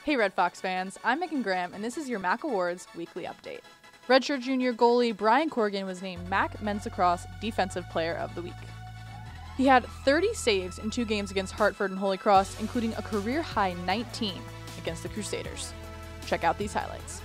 Hey Red Fox fans, I'm Megan Graham, and this is your MAAC Awards weekly update. Redshirt junior goalie Brian Corrigan was named MAAC Men's Lacrosse Defensive Player of the Week. He had 30 saves in 2 games against Hartford and Holy Cross, including a career-high 19 against the Crusaders. Check out these highlights.